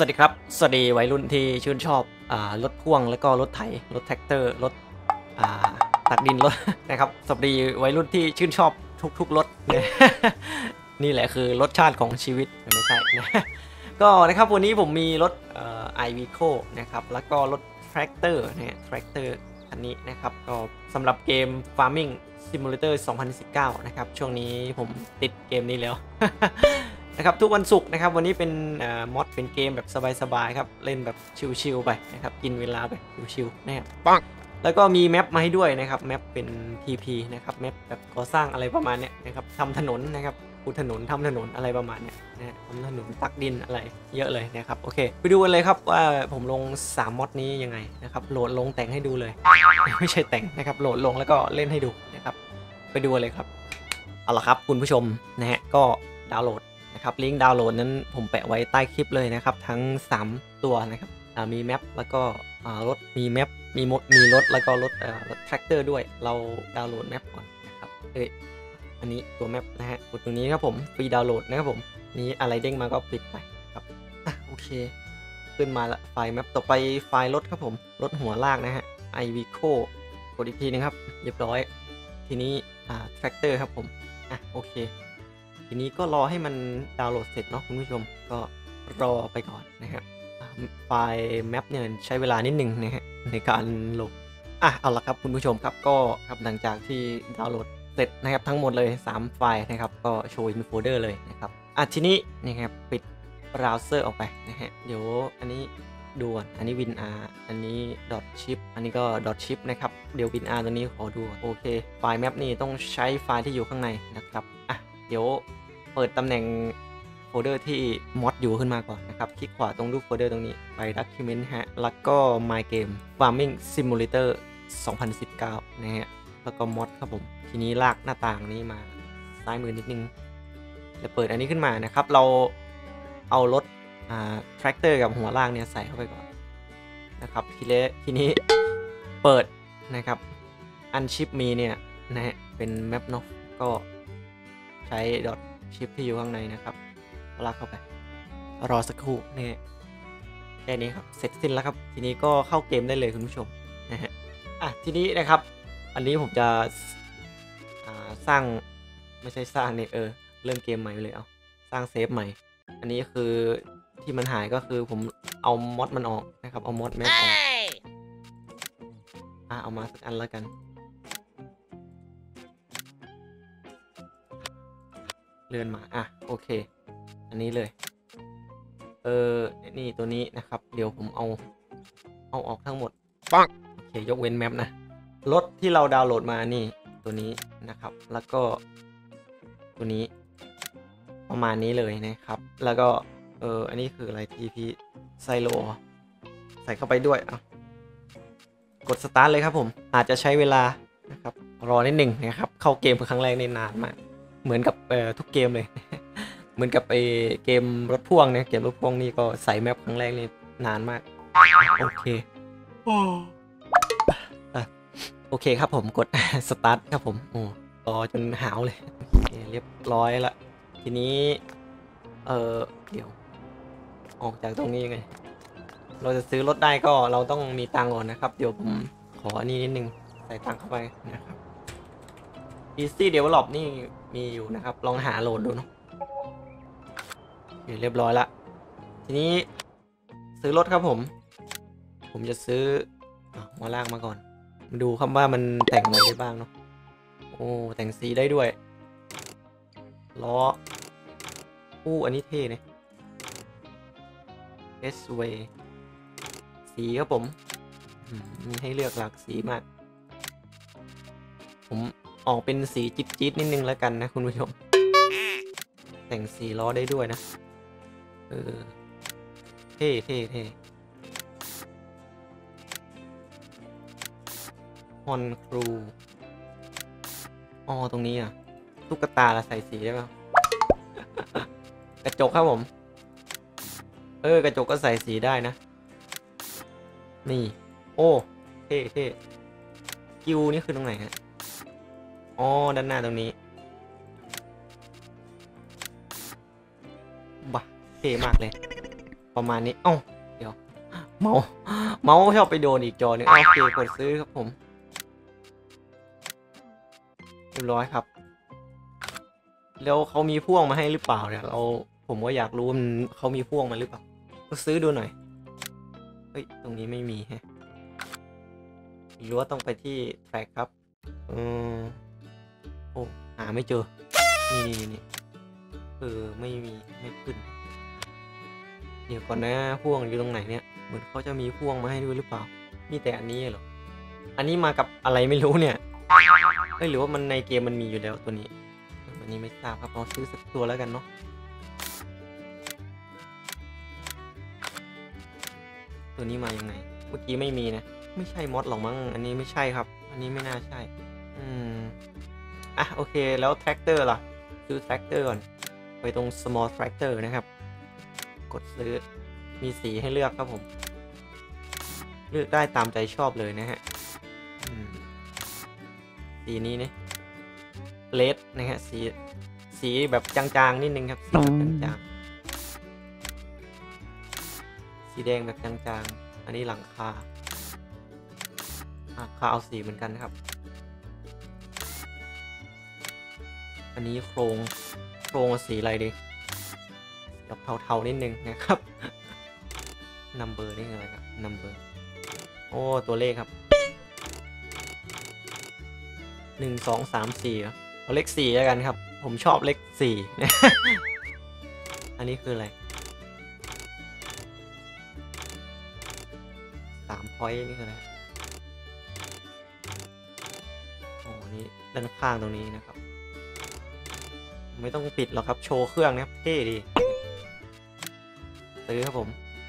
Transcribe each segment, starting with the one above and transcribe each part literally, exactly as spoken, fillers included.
วัสดีครับสวัสดีวัยรุ่นที่ชื่นชอบอ่ารถพ่วงแล้วก็รถไถรถแท็กเตอร์รถอ่าตักดินรถ นะครับสวัสดีวัยรุ่นที่ชื่นชอบทุกๆรถ นี่แหละคือรสชาติของชีวิตไม่ใช่นะ ก็นะครับวันนี้ผมมีรถเอ่อ ไอ วี โค นะครับแล้วก็รถแทรกเตอร์นะแทรกเตอร์คันนี้นะครับก็สำหรับเกม Farming Simulator สองพันสิบเก้านะครับช่วงนี้ผมติดเกมนี้แล้ว นะครับทุกวันศุกร์นะครับวันนี้เป็นมอดเป็นเกมแบบสบายๆครับเล่นแบบชิลๆไปนะครับกินเวลาไปชิลๆนะครับปังแล้วก็มีแมปมาให้ด้วยนะครับแมปเป็น พี พี นะครับแมปแบบก่อสร้างอะไรประมาณเนี้ยนะครับทำถนนนะครับปูถนนทำถนนอะไรประมาณเนี้ยนะทำถนนตักดินอะไรเยอะเลยนะครับโอเคไปดูกันเลยครับว่าผมลงสามมอดนี้ยังไงนะครับโหลดลงแต่งให้ดูเลยไม่ใช่แต่งนะครับโหลดลงแล้วก็เล่นให้ดูนะครับไปดูเลยครับเอาละครับคุณผู้ชมนะฮะก็ดาวน์โหลดนะครับลิงก์ดาวน์โหลดนั้นผมแปะไว้ใต้คลิปเลยนะครับทั้งสามตัวนะครับมีแมปแล้วก็รถมีแมปมีมดมีรถแล้วก็รถรถแทรกเตอร์ด้วยเราดาวน์โหลดแมปก่อนนะครับเอ้ยอันนี้ตัวแมปนะฮะกดตรงนี้ครับผมฟรีดาวน์โหลดนะครับผมนี้อะไรเด้งมาก็ปิดไปครับอ่ะโอเคขึ้นมาละไฟล์แมปต่อไปไฟล์รถครับผมรถหัวลากนะฮะ ไอ วี โค กดอีกทีนึงครับเรียบร้อยทีนี้อ่าแทรกเตอร์ครับผมอ่ะโอเคทีนี้ก็รอให้มันดาวน์โหลดเสร็จเนาะคุณผู้ชมก็รอไปก่อนนะครับไฟล์แมปเนี่ยใช้เวลานิดนึงนะฮะในการโหลดอ่ะเอาละครับคุณผู้ชมครับก็ครับหลังจากที่ดาวน์โหลดเสร็จนะครับทั้งหมดเลยสามไฟล์นะครับก็โชว์อินโฟลเดอร์เลยนะครับอ่ะทีนี้นะครับปิดเบราว์เซอร์ออกไปนะฮะเดี๋ยวอันนี้ดูก่อนอันนี้ WinR อันนี้ .chip อันนี้ก็ .chip นะครับเดี๋ยว WinR ตัวนี้ขอดูโอเคไฟล์แมปนี่ต้องใช้ไฟล์ที่อยู่ข้างในนะครับอ่ะเดี๋ยวเปิดตำแหน่งโฟลเดอร์ที่มอดอยู่ขึ้นมาก่อนนะครับคลิกขวาตรงรูปโฟลเดอร์ตรงนี้ไป Document ฮะแล้วก็ My Game Farming Simulator สองพันสิบเก้านะฮะแล้วก็มอดครับผมทีนี้ลากหน้าต่างนี้มาซ้ายมือนิดนึงจะเปิดอันนี้ขึ้นมานะครับเราเอารถอ่าแทรกเตอร์กับหัวลากเนี่ยใส่เข้าไปก่อนนะครับทีเลทีนี้เปิดนะครับอันชิปมีเนี่ยนะฮะเป็นแมปเนาะก็ใช้ ชิปที่อยู่ข้างในนะครับลากเข้าไปรอสักครู่นี่แค่นี้ครับเสร็จสิ้นแล้วครับทีนี้ก็เข้าเกมได้เลยคุณผู้ชมนะฮะอ่ะทีนี้นะครับอันนี้ผมจะอ่าสร้างไม่ใช่สร้างเนี่ยเออเริ่มเกมใหม่เลยเอาสร้างเซฟใหม่อันนี้คือที่มันหายก็คือผมเอามอดมันออกนะครับเอามอดแมปออกอ่ะเอามาสักอันแล้วกันเลื่อนมาอ่ะโอเคอันนี้เลยเออนี่ตัวนี้นะครับเดี๋ยวผมเอาเอาออกทั้งหมดปังโอเคยกเว้นแมปนะรถที่เราดาวน์โหลดมานี่ตัวนี้นะครับแล้วก็ตัวนี้ประมาณนี้เลยนะครับแล้วก็เอออันนี้คืออะไร ที พี ไซโลใส่เข้าไปด้วยอ่ะกดสตาร์ทเลยครับผมอาจจะใช้เวลานะครับรอนิดหนึ่งนะครับเข้าเกมครั้งแรกนี่นานมากเหมือนกับเอ่อทุกเกมเลย เหมือนกับไอเกมรถพ่วงเนี่ยเกมรถพ่วงนี่ก็ใส่แมปครั้งแรกนี่นานมากโอเคโอเคครับผมกด สตาร์ทครับผมโอ้รอจนหาวเลยเรียบร้อยละทีนี้เออเดี๋ยวออกจากตรงนี้ยังไงเราจะซื้อรถได้ก็เราต้องมีตังค์ก่อนนะครับเดี๋ยวผมขออันนี้นิดนึงใส่ตังค์เข้าไปนะครับ Easy Develop นี่มีอยู่นะครับลองหาโหลดดูเนาะเรียบร้อยละทีนี้ซื้อรถครับผมผมจะซื้อหัวลากมาก่อนมาดูครับว่ามันแต่งอะไรได้บ้างเนาะโอ้แต่งสีได้ด้วยล้ออู้อันนี้เท่เนี่ยเอสเวสีครับผมมีให้เลือกหลากสีมากผมออกเป็นสีจิ๊ดจิ๊ดนิดนึงแล้วกันนะคุณผู้ชมแต่งสีล้อได้ด้วยนะเออเท่เท่เท่ฮอนครูอ๋อตรงนี้อ่ะตุ๊กตาละใส่สีได้ป่ะ กระจกครับผมเออกระจกก็ใส่สีได้นะนี่โอ้เท่เท่คิวนี่คือตรงไหนฮะอ๋อด้านหน้าตรงนี้บ้าเท่มากเลยประมาณนี้เอ้าเดี๋ยวเมาส์เมาส์ชอบไปโดนอีกจอนึงโอเคกดซื้อครับผมเรียบร้อยครับแล้วเขามีพ่วงมาให้หรือเปล่าเนี่ยเราผมก็อยากรู้มันเขามีพ่วงมาหรือเปล่าก็ซื้อดูหน่อยเฮ้ยตรงนี้ไม่มีฮะหรือว่าต้องไปที่แทร็กครับอืมโอ้หาไม่เจอนี่นี่นี่เออไม่มีไม่ขึ้นเดี๋ยวก่อนนะพ่วงอยู่ตรงไหนเนี่ยเหมือนเขาจะมีพ่วงมาให้ด้วยหรือเปล่ามีแต่อันนี้เหรออันนี้มากับอะไรไม่รู้เนี่ยเฮ้ยหรือว่ามันในเกมมันมีอยู่แล้วตัวนี้อันนี้ไม่ทราบครับเราซื้อสักตัวแล้วกันเนาะตัวนี้มายังไงเมื่อกี้ไม่มีนะไม่ใช่มอดหรอกมั้งอันนี้ไม่ใช่ครับอันนี้ไม่น่าใช่อืมอ่ะโอเคแล้วแทรกเตอร์ล่ะซื้อแทรกเตอร์ก่อนไปตรง small tractor นะครับกดซื้อมีสีให้เลือกครับผมเลือกได้ตามใจชอบเลยนะฮะสีนี้นี่เลดนะฮะสีสีแบบจางๆนิดนึงครับสีแบบจางๆสีแดงแบบจางๆอันนี้หลังคาอ่ะคาเอาสีเหมือนกันครับอันนี้โครงโครงสีอะไรดีแบบเทาๆนิดนึงนะครับนัมเบอร์นี่คืออะไรครับนัมเบอร์โอ้ตัวเลขครับหนึ่งสองสามสี่เอาเลขสี่แล้วกันครับผมชอบเลขสี่อันนี้คืออะไรสามพอยต์นี่คืออะไรโอ้นี่ด้านข้างตรงนี้นะครับไม่ต้องปิดหรอกครับโชว์เครื่องนะครับเท่ดีซื้อครับผม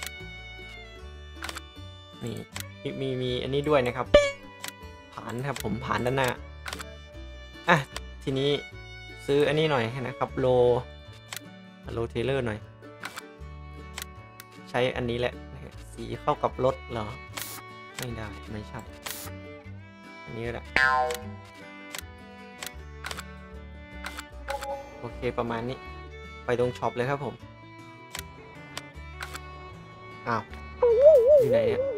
นี่มีมีอันนี้ด้วยนะครับผ่านครับผมผ่านด้านหน้าอ่ะทีนี้ซื้ออันนี้หน่อยนะครับโลโลเทเลอร์หน่อยใช้อันนี้แหละสีเข้ากับรถเหรอไม่ได้ไม่ใช่อันนี้แหละโอเคประมาณนี้ไปตรงช็อปเลยครับผมอ้าวอยู่ไหนเนี่ย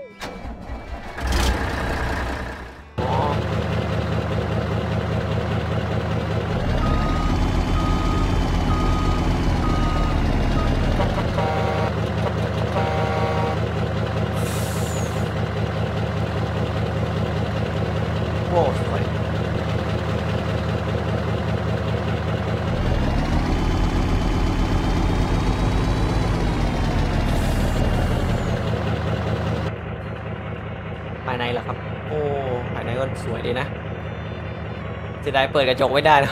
โอ้สวยภายในเหรอครับโอ้ภายในก็สวยดีนะจะได้เปิดกระจกไว้ได้นะ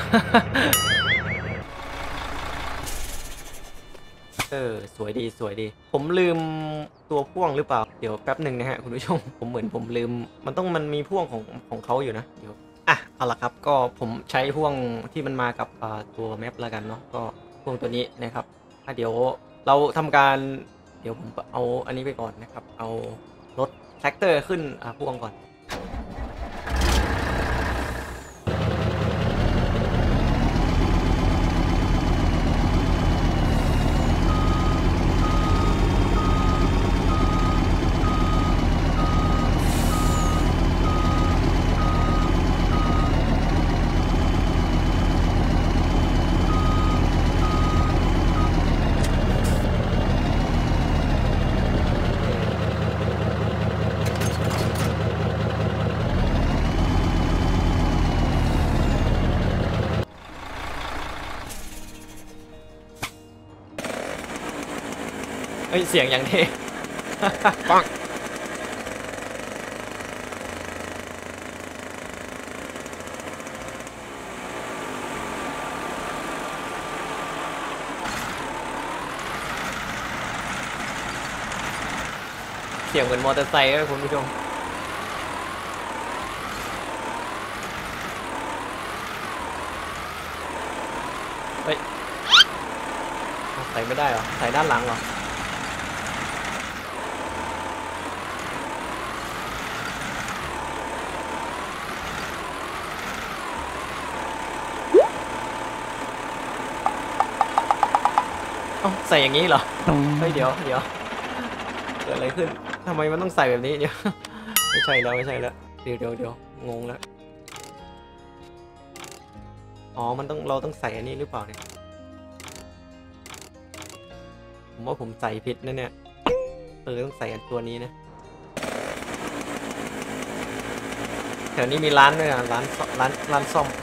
เออสวยดีสวยดีผมลืมตัวพ่วงหรือเปล่าเดี๋ยวแป๊บหนึ่งนะฮะคุณผู้ชมผมเหมือนผมลืมมันต้องมันมีพ่วงของของเขาอยู่นะเดี๋ยวอ่ะเอาละครับก็ผมใช้พ่วงที่มันมากับตัวแมปแล้วกันเนาะก็พ่วงตัวนี้นะครับอ่ะเดี๋ยวเราทำการเดี๋ยวผมเอาอันนี้ไปก่อนนะครับเอารถแท็กเตอร์ขึ้นอ่ะพ่วงก่อนเฮ้ยเสียงอย่างเท่ปังเสียงเหมือนมอเตอร์ไซค์เลยคุณผู้ชมเฮ้ยใส่ไม่ได้เหรอใส่ด้านหลังเหรอเอ้าใส่อย่างนี้เหรอเฮ้ยเดี๋ยวเดี๋ยวเกิดอะไรขึ้นทำไมมันต้องใส่แบบนี้เดี๋ยวไม่ใช่แล้วไม่ใช่แล้วเดี๋ยวเดี๋ยวเดี๋ยวงงแล้วอ๋อมันต้องเราต้องใส่อันนี้หรือเปล่าเนี่ยผมว่าผมใส่ผิดนะเนี่ยเออต้องใส่อันตัวนี้นะแถวนี้มีร้านด้วยอ่ะร้านร้านร้านซ่อม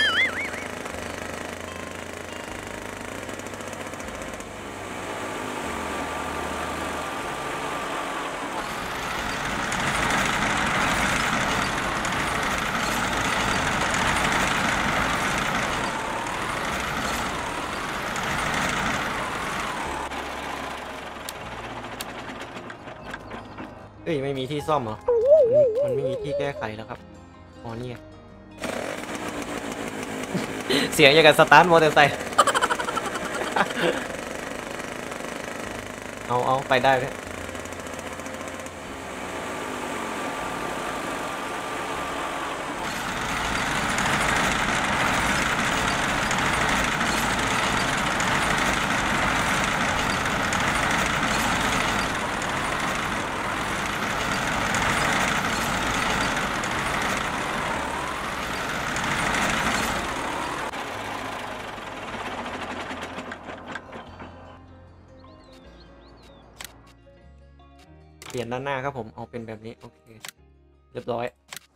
เอ้ยไม่มีที่ซ่อมเหรอมันไม่มีที่แก้ไขแล้วครับอ๋อนี่ไงเสียงอย่างกับสตาร์ทมอเตอร์ไซค์เอาเอาไปได้เลยเปลี่ยนด้านหน้าครับผมเอาเป็นแบบนี้โอเคเรียบร้อย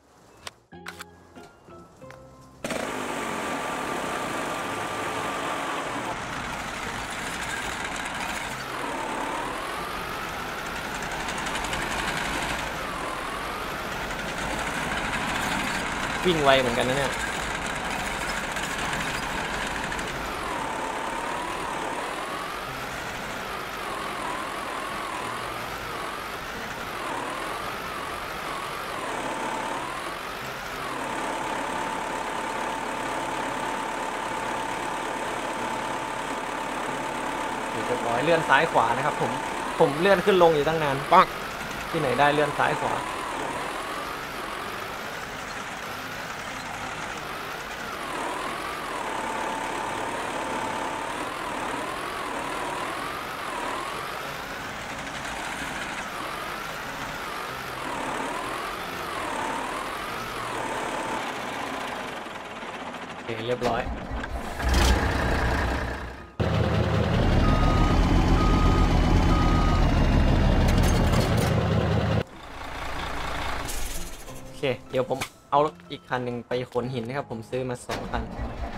วิ่งไวเหมือนกันนะเนี่ยเรียบร้อยเลื่อนซ้ายขวานะครับผมผมเลื่อนขึ้นลงอยู่ตั้งนานปังที่ไหนได้เลื่อนซ้ายขวาโอเคเรียบร้อยโอเคเดี๋ยวผมเอาอีกคันหนึ่งไปขนหินนะครับผมซื้อมาสองคัน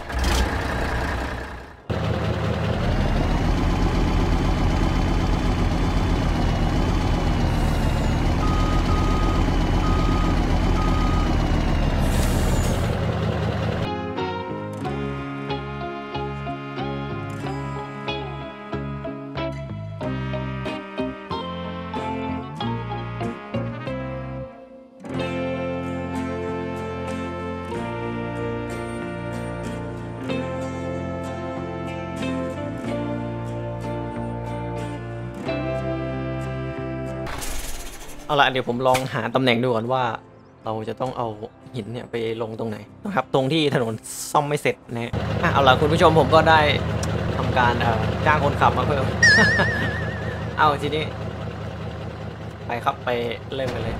เอาละเดี๋ยวผมลองหาตำแหน่งดูก่อนว่าเราจะต้องเอาหินเนี่ยไปลงตรงไหนนะครับตรงที่ถนนซ่อมไม่เสร็จนะฮะเอาละคุณผู้ชมผมก็ได้ทำการจ้างคนขับมาเพิ่ม เอาทีนี้ไปครับไปเริ่มกันเลย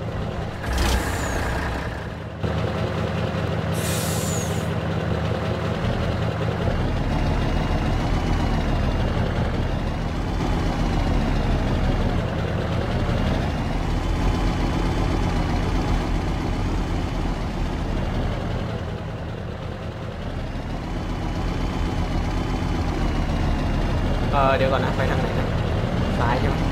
เออเดี๋ยวก่อนนะไปทางไหนนะซ้ายใช่ไหม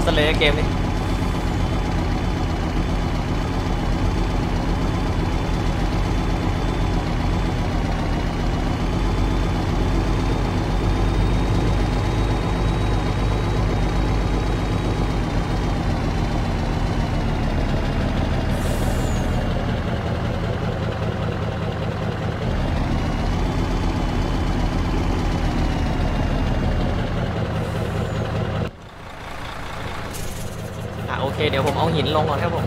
ซะเลยเกมนี้โอเคเดี๋ยวผมเอาหินลงก่อนครับผม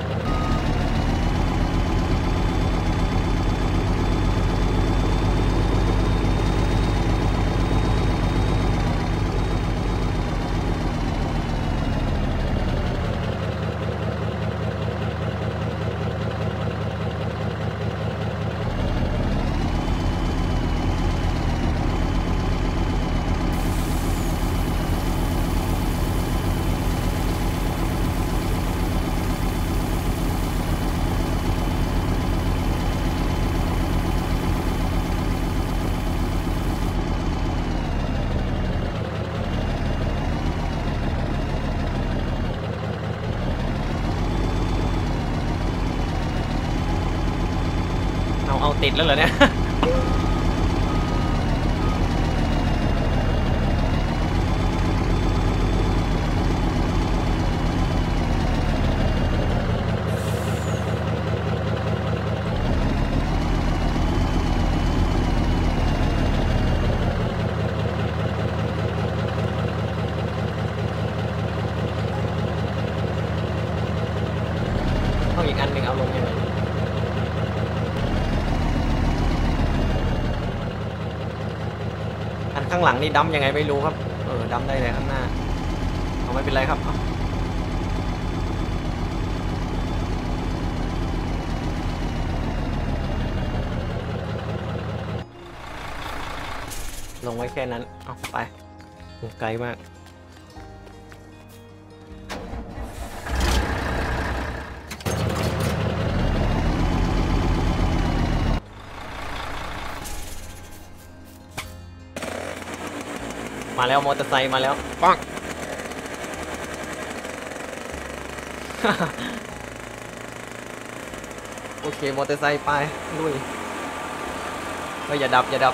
เอาติดแล้วเหรอเนี่ยต้องอีกอันหนึ่งเอาลงยังไงอันข้างหลังนี่ดั้มยังไงไม่รู้ครับเออดั้มได้เลยข้างหน้าเอาไม่เป็นไรครับลงไว้แค่นั้นเอาไปไกลมากมาแล้วมอเตอร์ไซค์มาแล้วปัง โอเคมอเตอร์ไซค์ไปลุยก็อย่าดับอย่าดับ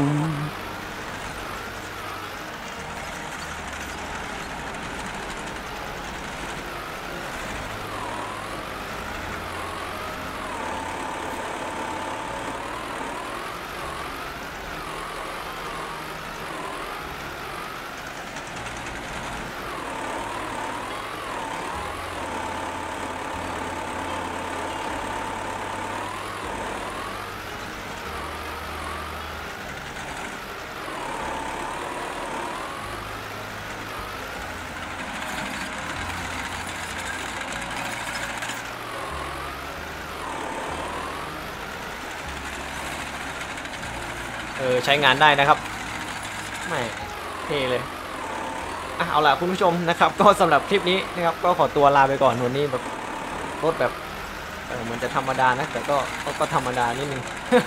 เออใช้งานได้นะครับไม่เท่เลยอ่ะเอาล่ะคุณผู้ชมนะครับก็สำหรับคลิปนี้นะครับก็ขอตัวลาไปก่อนวันนี้แบบรถแบบเออมันจะธรรมดานะแต่ก็ก็ธรรมดานิดนึง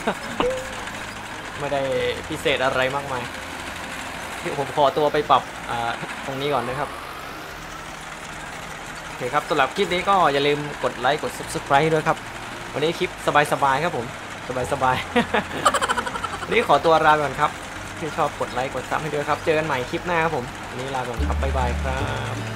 ไม่ได้พิเศษอะไรมากมายที่ผมขอตัวไปปรับอ่าตรงนี้ก่อนนะครับโอเคครับสำหรับคลิปนี้ก็อย่าลืมกดไลค์กด ซับสไครบ์ ด้วยครับวันนี้คลิปสบายๆครับผมสบายๆ นี่ขอตัวลาก่อนครับที่ชอบกดไลค์กดซับให้ด้วยครับเจอกันใหม่คลิปหน้าครับผมวันนี้ลาก่อนครับบ๊ายบายครับ